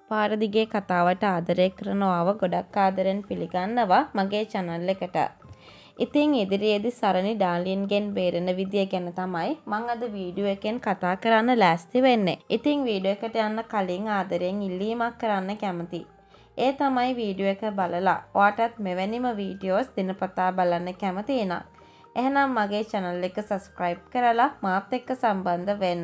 පාර දිගේ කතාවට ආදරය කරනවාව ගොඩක් ආදරෙන් පිළිගන්නවා මගේ channel එකට. ඉතින් ඉදිරියේදී සරණි ඩාර්ලින්ගෙන් බේරෙන විදිය ගැන තමයි මම අද වීඩියෝ එකෙන් කතා කරන්න ලෑස්ති වෙන්නේ. ඉතින් වීඩියෝ එකට යන්න කලින් ආදරෙන් ඉල්ලීමක් කරන්න කැමතියි. ඒ තමයි වීඩියෝ එක බලලා ඔයාටත් මෙවැනිම වීඩියෝස් දිනපතා බලන්න කැමති නම් එහෙනම් මගේ channel එක subscribe කරලා මාත් එක්ක සම්බන්ධ වෙන්න.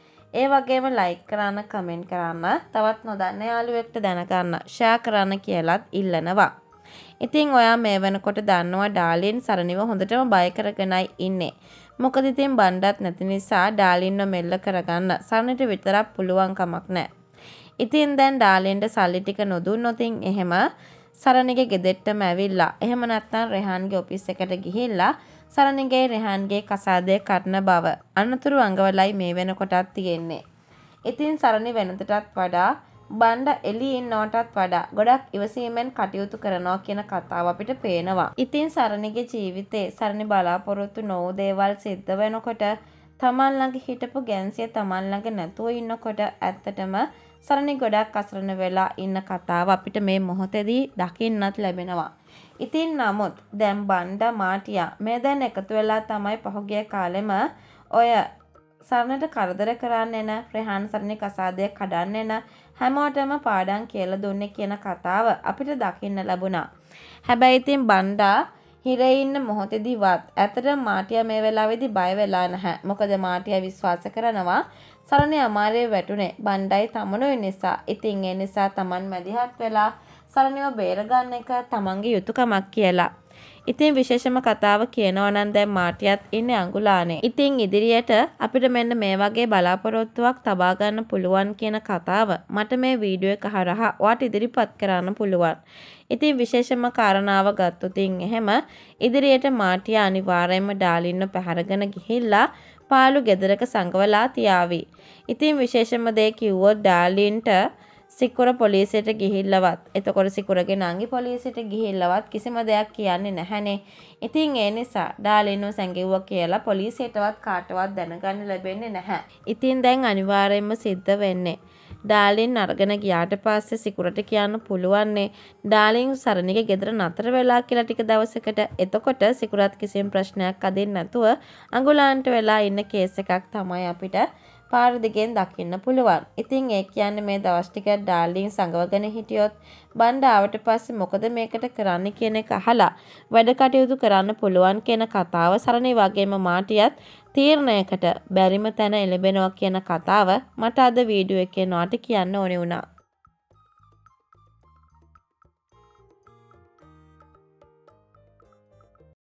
ඒ වගේම like කරන්න, comment කරන්න, තවත් නොදන්න යාළුවෙක්ට දැනගන්න, share කරන්න කියලාත් ඉල්ලනවා. ඉතින් ඔයා මේ වෙනකොට දන්නවා ඩාර්ලින් සරණිව හොඳටම බය කරගෙනයි ඉන්නේ. මොකද ඉතින් බණ්ඩත් නැති නිසා ඩාර්ලින්ව මෙල්ල කරගන්න සරණිට විතරක් පුළුවන් කමක් නැහැ. ඉතින් දැන් ඩාර්ලින්ට සල්ලි ටික නොදුන්නොත් එහෙම සරණිගේ ගෙදෙට්ටම ඇවිල්ලා එහෙම නැත්නම් රෙහාන්ගේ ඔෆිස් එකට ගිහිල්ලා සරණිගේ රෙහාන්ගේ කසාදය කරන බව අනතුරු අඟවලයි මේ වෙනකොටත් තියෙන්නේ. ඉතින් සරණි වෙනතටත් වඩා බණ්ඩ එළියේ ඉන්නවටත් වඩා ගොඩක් ඉවසීමෙන් කටයුතු කරනවා කියන කතාව අපිට පේනවා. ඉතින් සරණිගේ ජීවිතේ සරණි බලාපොරොත්තු නොවු දේවල් සිද්ධ වෙනකොට තමන් ළඟ හිටපු ගැන්සිය තමන් ළඟ නැතුව ඉන්නකොට ඇත්තටම සරණි ගොඩක් අසරණ වෙලා ඉන්න කතාව අපිට මේ මොහොතේදී දකින්නත් ලැබෙනවා. ඉතින් නමුත් දැන් බණ්ඩ මාටියා මේ දැන් එකතු වෙලා තමයි පහුගිය කාලෙම ඔය සරණට කරදර කරන්න එන රෙහාන් සරණි කසාදය කඩන්න එන හැමෝටම පාඩම් කියලා දුන්නේ කියන කතාව අපිට දකින්න ලැබුණා. හැබැයි ඉතින් බණ්ඩා හිරේ ඉන්න මොහොතේදීවත් ඇත්තටම මාටියා මේ වෙලාවේදී බය වෙලා නැහැ. මොකද මාටියා විශ්වාස කරනවා සරණි අමාරුවේ වැටුනේ බණ්ඩයි තමනුයි නිසා. ඉතින් ඒ නිසා Taman මැදිහත් වෙලා සරණිව බේරගන්න එක තමන්ගේ යුතුයකමක් කියලා. ඉතින් විශේෂම කතාව කියනවා නම් දැන් මාටියත් ඉන්නේ අඟුලානේ. ඉතින් ඉදිරියට අපිට මෙන්න මේ වගේ බලාපොරොත්තුවක් තබා ගන්න පුළුවන් කියන කතාව මට මේ වීඩියෝ එක හරහා ඔයාට ඉදිරිපත් කරන්න පුළුවන්. ඉතින් විශේෂම කාරණාව ගත්තොත් එහෙම ඉදිරියට මාටියා අනිවාර්යයෙන්ම ඩාර්ලින්ව පැහැරගෙන ගිහිල්ලා පාළු ගෙදරක සංගවලා තියාවි. ඉතින් විශේෂම දේ කිව්වොත් ඩාර්ලින්ට සිකුර පොලිසියට ගිහිල්ලවත් එතකොට සිකුරගේ නංගි පොලිසියට ගිහිල්ලවත් කිසිම දෙයක් කියන්නේ නැහැනේ. ඉතින් ඒ නිසා ඩාර්ලින්ව සැඟෙව්වා කියලා පොලිසියටවත් කාටවත් දැනගන්න ලැබෙන්නේ නැහැ. ඉතින් දැන් අනිවාර්යයෙන්ම සිද්ධ වෙන්නේ ඩාර්ලින් අරගෙන ගියාට පස්සේ සිකුරට කියන්න පුළුවන්නේ ඩාර්ලින් සරණිගේ ගෙදර නතර වෙලා කියලා ටික දවසකට. එතකොට සිකුරත් කිසිම ප්‍රශ්නයක් අදින්න නැතුව අඟුලාන්ට වෙලා ඉන්න කේස් එකක් තමයි අපිට පාර දිගෙන් දකින්න පුළුවන්. ඉතින් ඒ කියන්නේ මේ දවස් ටික ඩාර්ලින් සංගවගෙන හිටියොත් බණ්ඩ ආවට පස්සේ මොකද මේකට කරන්න කියන එක අහලා වැඩ කටයුතු කරන්න පුළුවන් කියන කතාව සරණි වගේම මාටියත් තීරණයකට බැරිම තැන එළඹෙනවා කියන කතාව මට අද වීඩියෝ එකේ නොට කියන්න ඕනේ වුණා.